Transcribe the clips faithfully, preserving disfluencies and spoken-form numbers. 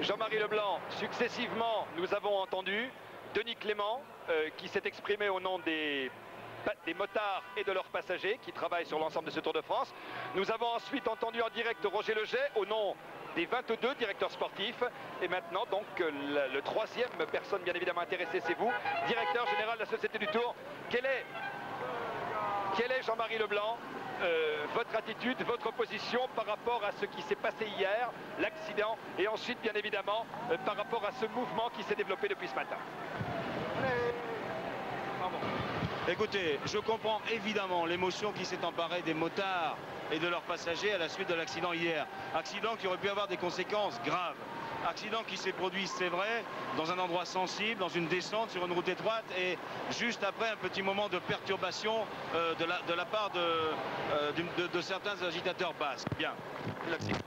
Jean-Marie Leblanc, successivement, nous avons entendu Denis Clément, euh, qui s'est exprimé au nom des, des motards et de leurs passagers, qui travaillent sur l'ensemble de ce Tour de France. Nous avons ensuite entendu en direct Roger Leget, au nom des vingt-deux directeurs sportifs. Et maintenant, donc, le, le troisième personne bien évidemment intéressée, c'est vous, directeur général de la Société du Tour. Quel est, quel est Jean-Marie Leblanc, euh, votre attitude, votre position par rapport à ce qui s'est passé hier, l'accident, et ensuite, bien évidemment, euh, par rapport à ce mouvement qui s'est développé depuis ce matin? Pardon. Écoutez, je comprends évidemment l'émotion qui s'est emparée des motards et de leurs passagers à la suite de l'accident hier. Accident qui aurait pu avoir des conséquences graves. Accident qui s'est produit, c'est vrai, dans un endroit sensible, dans une descente, sur une route étroite, et juste après un petit moment de perturbation euh, de, la, de la part de, euh, de, de, de certains agitateurs basques. Bien. L'accident.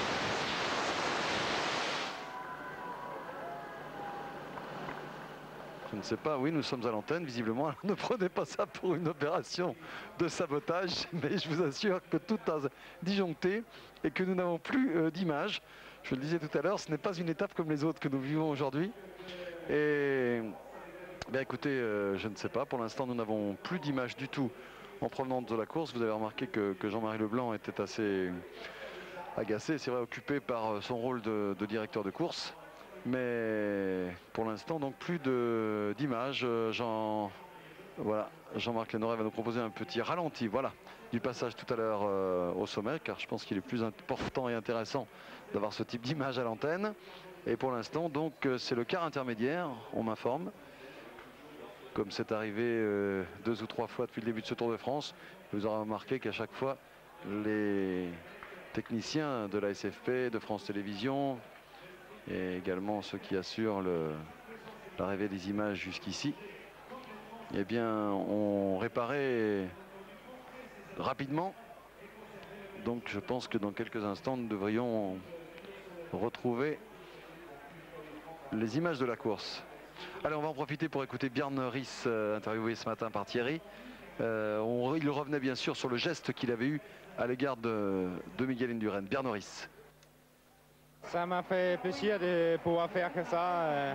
Je ne sais pas, oui, nous sommes à l'antenne, visiblement. Alors, ne prenez pas ça pour une opération de sabotage, mais je vous assure que tout a disjoncté et que nous n'avons plus euh, d'image. Je le disais tout à l'heure, ce n'est pas une étape comme les autres que nous vivons aujourd'hui. Et bien écoutez, euh, je ne sais pas, pour l'instant nous n'avons plus d'image du tout en provenance de la course. Vous avez remarqué que, que Jean-Marie Leblanc était assez agacé, c'est vrai, occupé par son rôle de, de directeur de course. Mais pour l'instant, donc plus d'image. Jean, voilà, Jean-Marc Lénoret va nous proposer un petit ralenti, voilà, du passage tout à l'heure euh, au sommet, car je pense qu'il est plus important et intéressant d'avoir ce type d'image à l'antenne. Et pour l'instant, donc, c'est le quart intermédiaire, on m'informe. Comme c'est arrivé euh, deux ou trois fois depuis le début de ce Tour de France, vous aurez remarqué qu'à chaque fois, les techniciens de la S F P, de France Télévisions, et également ceux qui assurent l'arrivée des images jusqu'ici, eh bien, ont réparé rapidement. Donc je pense que dans quelques instants, nous devrions retrouver les images de la course. Allez, on va en profiter pour écouter Bjarne Riis, euh, interviewé ce matin par Thierry. Euh, on, il revenait bien sûr sur le geste qu'il avait eu à l'égard de, de Miguel Indurain. Bjarne Riis. Ça m'a fait plaisir de pouvoir faire que ça.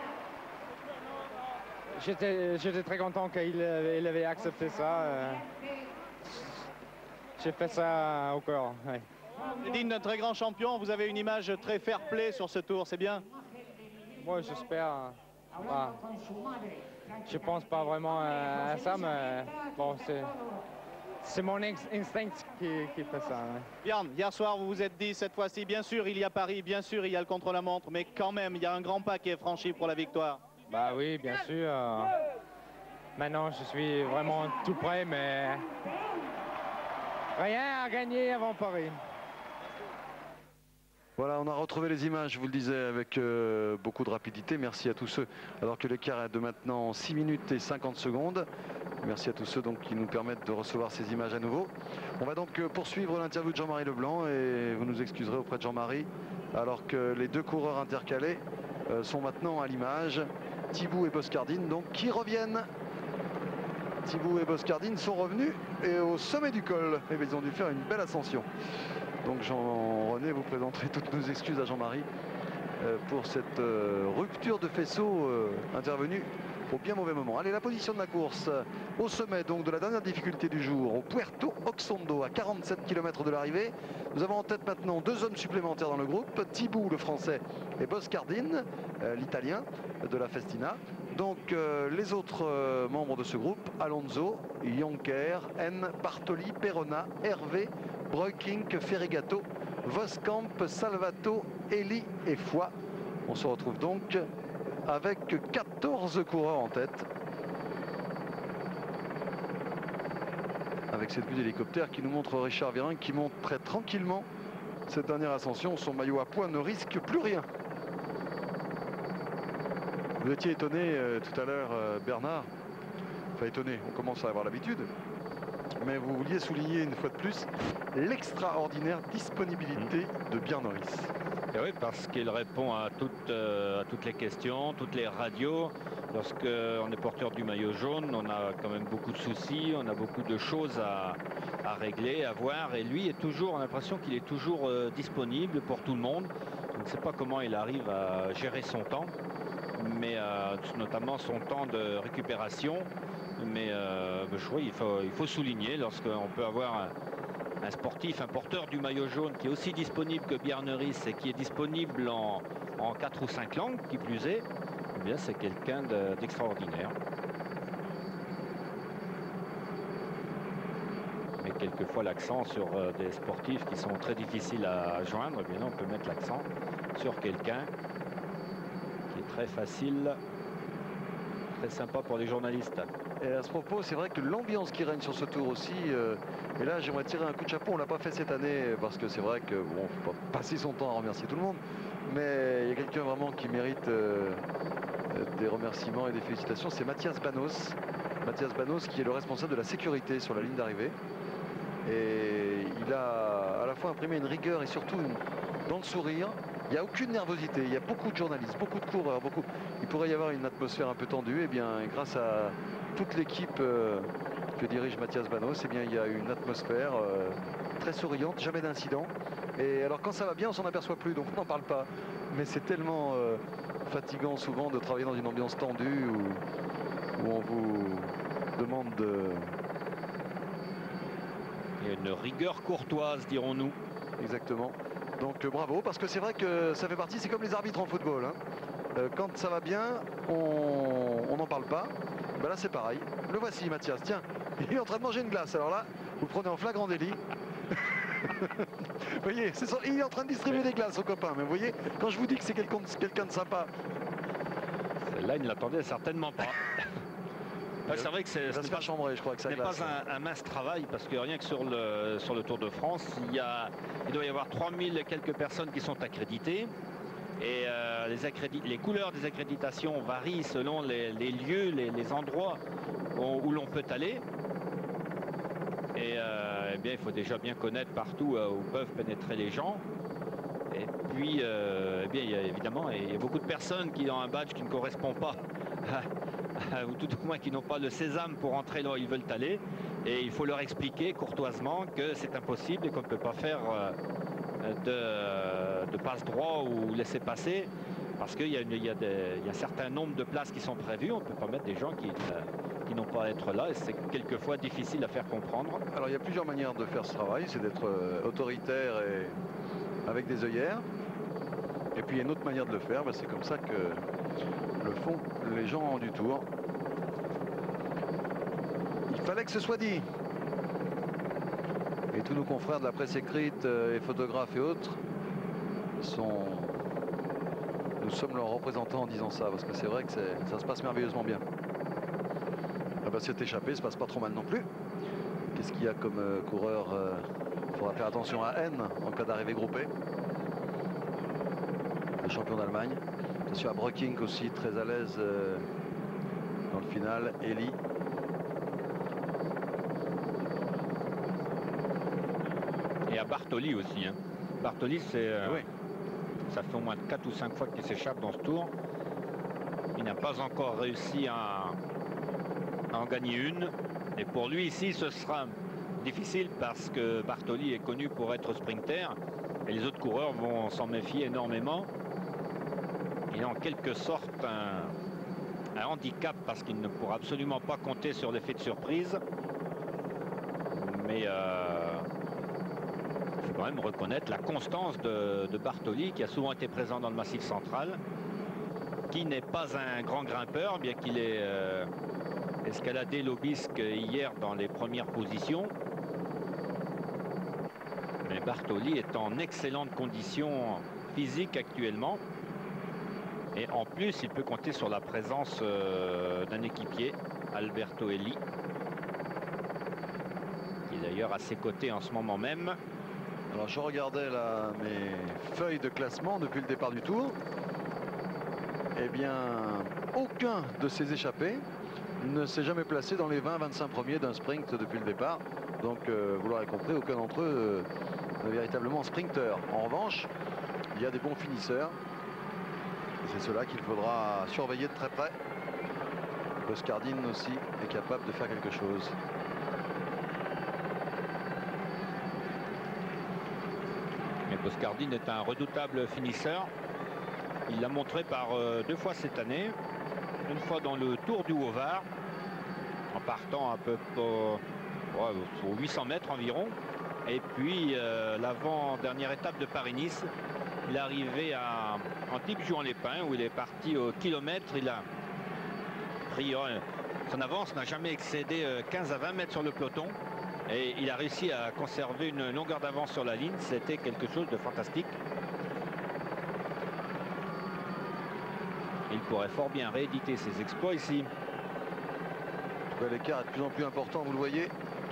J'étais très content qu'il il avait accepté ça. J'ai fait ça au cœur. Ouais. Digne d'un très grand champion, vous avez une image très fair-play sur ce tour, c'est bien? Moi, j'espère. Bah, je pense pas vraiment à ça, mais bon, c'est... C'est mon instinct qui, qui fait ça. Ouais. Bjarne, hier soir, vous vous êtes dit, cette fois-ci, bien sûr, il y a Paris, bien sûr, il y a le contre-la-montre, mais quand même, il y a un grand pas qui est franchi pour la victoire. Bah oui, bien sûr. Maintenant, je suis vraiment tout prêt, mais rien à gagner avant Paris. Voilà, on a retrouvé les images, je vous le disais, avec euh, beaucoup de rapidité. Merci à tous ceux, alors que l'écart est de maintenant six minutes et cinquante secondes. Merci à tous ceux donc, qui nous permettent de recevoir ces images à nouveau. On va donc euh, poursuivre l'interview de Jean-Marie Leblanc et vous nous excuserez auprès de Jean-Marie, alors que les deux coureurs intercalés euh, sont maintenant à l'image. Thibaut et Boscardine, donc, qui reviennent. Thibaut et Boscardine sont revenus et au sommet du col. Et bien, ils ont dû faire une belle ascension. Donc Jean-René, vous présenterez toutes nos excuses à Jean-Marie euh, pour cette euh, rupture de faisceau euh, intervenue au bien mauvais moment. Allez, la position de la course au sommet donc de la dernière difficulté du jour, au Puerto Oxondo, à quarante-sept kilomètres de l'arrivée. Nous avons en tête maintenant deux hommes supplémentaires dans le groupe, Thibaut le français et Boscardine, euh, l'italien de la Festina. Donc euh, les autres euh, membres de ce groupe, Alonso, Jonker, N, Bartoli, Perona, Hervé, Breukink, Ferrigato, Voskamp, Salvato, Eli et Foy. On se retrouve donc avec quatorze coureurs en tête. Avec cette vue d'hélicoptère qui nous montre Richard Virenque qui monte très tranquillement cette dernière ascension. Son maillot à poids ne risque plus rien. Vous étiez étonné euh, tout à l'heure, euh, Bernard. Enfin étonné, on commence à avoir l'habitude. Mais vous vouliez souligner une fois de plus l'extraordinaire disponibilité de Bjarne Riis. Et oui, parce qu'il répond à toutes, euh, à toutes les questions, toutes les radios. Lorsqu'on est porteur du maillot jaune, on a quand même beaucoup de soucis, on a beaucoup de choses à, à régler, à voir. Et lui est toujours, on a l'impression qu'il est toujours euh, disponible pour tout le monde. Je ne sais pas comment il arrive à gérer son temps, mais euh, notamment son temps de récupération. Mais euh, je crois, il faut, il faut souligner, lorsqu'on peut avoir un, un sportif, un porteur du maillot jaune qui est aussi disponible que Bjarne et qui est disponible en, en quatre ou cinq langues, qui plus est, eh bien c'est quelqu'un d'extraordinaire. Mais quelquefois l'accent sur euh, des sportifs qui sont très difficiles à joindre, eh bien là, on peut mettre l'accent sur quelqu'un qui est très facile, très sympa pour les journalistes. Et à ce propos, c'est vrai que l'ambiance qui règne sur ce tour aussi, euh, et là j'aimerais tirer un coup de chapeau, on l'a pas fait cette année parce que c'est vrai que bon, faut pas passer son temps à remercier tout le monde, mais il y a quelqu'un vraiment qui mérite euh, des remerciements et des félicitations, c'est Mathias Banos. Mathias Banos qui est le responsable de la sécurité sur la ligne d'arrivée. Et il a à la fois imprimé une rigueur et surtout une, dans le sourire. Il n'y a aucune nervosité, il y a beaucoup de journalistes, beaucoup de coureurs, beaucoup. Il pourrait y avoir une atmosphère un peu tendue, et bien grâce à toute l'équipe euh, que dirige Mathias Banos, et bien il y a une atmosphère euh, très souriante, jamais d'incident. Et alors quand ça va bien, on s'en aperçoit plus, donc on n'en parle pas. Mais c'est tellement euh, fatigant souvent de travailler dans une ambiance tendue où, où on vous demande de... Il y a une rigueur courtoise, dirons-nous. Exactement. Donc euh, bravo, parce que c'est vrai que ça fait partie, c'est comme les arbitres en football. Hein. Euh, quand ça va bien, on n'en parle pas. Ben là c'est pareil. Le voici Mathias, tiens, il est en train de manger une glace. Alors là, vous le prenez en flagrant délit. Vous voyez, c'est son... il est en train de distribuer des glaces aux copains. Mais vous voyez, quand je vous dis que c'est quelqu'un de, quelqu'un de sympa. Celle-là, il ne l'attendait certainement pas. Ah, c'est vrai que c'est, ce n'est pas chambré, je crois que ça n'est pas un, un mince travail, parce que rien que sur le, sur le Tour de France, il, y a, il doit y avoir trois mille et quelques personnes qui sont accréditées. Et euh, les, accrédit les couleurs des accréditations varient selon les, les lieux, les, les endroits où, où l'on peut aller. Et euh, eh bien, il faut déjà bien connaître partout euh, où peuvent pénétrer les gens. Et puis, euh, eh bien, il y a évidemment il y a beaucoup de personnes qui ont un badge qui ne correspond pas à, ou tout au moins qui n'ont pas le sésame pour entrer là où ils veulent aller, et il faut leur expliquer courtoisement que c'est impossible et qu'on ne peut pas faire de, de passe-droit ou laisser passer, parce qu'il y, y, y a un certain nombre de places qui sont prévues. On ne peut pas mettre des gens qui, qui n'ont pas à être là, et c'est quelquefois difficile à faire comprendre. Alors il y a plusieurs manières de faire ce travail, c'est d'être autoritaire et avec des œillères, et puis il y a une autre manière de le faire, ben c'est comme ça que le font les gens du Tour. Il fallait que ce soit dit. Et tous nos confrères de la presse écrite et photographes et autres sont... Nous sommes leurs représentants en disant ça, parce que c'est vrai que ça se passe merveilleusement bien. Ah bah, c'est échappé, ça se passe pas trop mal non plus. Qu'est-ce qu'il y a comme euh, coureur Il euh, faudra faire attention à N en cas d'arrivée groupée. Le champion d'Allemagne. Attention à Breukink aussi, très à l'aise euh, dans le final. Eli. Et à Bartoli aussi. Hein. Bartoli, c'est, euh, oui. ça fait au moins quatre ou cinq fois qu'il s'échappe dans ce tour. Il n'a pas encore réussi à, à en gagner une. Et pour lui ici, ce sera difficile parce que Bartoli est connu pour être sprinter. Et les autres coureurs vont s'en méfier énormément. Il a en quelque sorte un, un handicap parce qu'il ne pourra absolument pas compter sur l'effet de surprise. Mais euh, il faut quand même reconnaître la constance de, de Bartoli, qui a souvent été présent dans le Massif central, qui n'est pas un grand grimpeur, bien qu'il ait euh, escaladé l'Aubisque hier dans les premières positions. Mais Bartoli est en excellente condition physique actuellement. Et en plus, il peut compter sur la présence euh, d'un équipier, Alberto Eli, qui est d'ailleurs à ses côtés en ce moment même. Alors je regardais là mes feuilles de classement depuis le départ du Tour. Eh bien, aucun de ces échappés ne s'est jamais placé dans les vingt à vingt-cinq premiers d'un sprint depuis le départ. Donc, euh, vous l'aurez compris, aucun d'entre eux euh, est véritablement sprinter. En revanche, il y a des bons finisseurs. C'est cela qu'il faudra surveiller de très près. Boscardine aussi est capable de faire quelque chose. Mais Boscardine est un redoutable finisseur. Il l'a montré par euh, deux fois cette année. Une fois dans le Tour du Haut-Var, en partant un peu pour, ouais, pour huit cents mètres environ. Et puis euh, l'avant-dernière étape de Paris-Nice, il est arrivé à Antibes-Juan-les-Pins où il est parti au kilomètre. Il a pris euh, son avance, n'a jamais excédé euh, quinze à vingt mètres sur le peloton. Et il a réussi à conserver une longueur d'avance sur la ligne. C'était quelque chose de fantastique. Il pourrait fort bien rééditer ses exploits ici. L'écart est de plus en plus important, vous le voyez.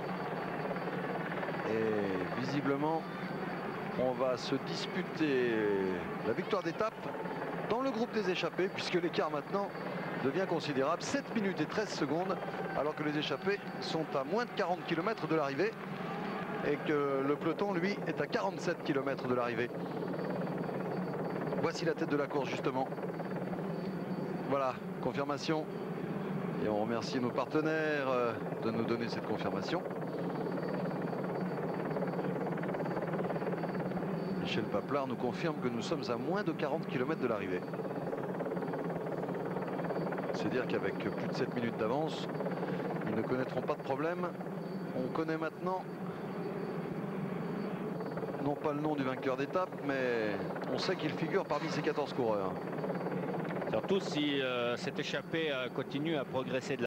Et visiblement, on va se disputer la victoire d'étape dans le groupe des échappés, puisque l'écart maintenant devient considérable. sept minutes et treize secondes, alors que les échappés sont à moins de quarante kilomètres de l'arrivée et que le peloton, lui, est à quarante-sept kilomètres de l'arrivée. Voici la tête de la course, justement. Voilà, confirmation. Et on remercie nos partenaires euh, de nous donner cette confirmation. Michel Paplard nous confirme que nous sommes à moins de quarante kilomètres de l'arrivée. C'est dire qu'avec plus de sept minutes d'avance, ils ne connaîtront pas de problème. On connaît maintenant, non pas le nom du vainqueur d'étape, mais on sait qu'il figure parmi ces quatorze coureurs. Surtout si euh, cet échappé euh, continue à progresser de la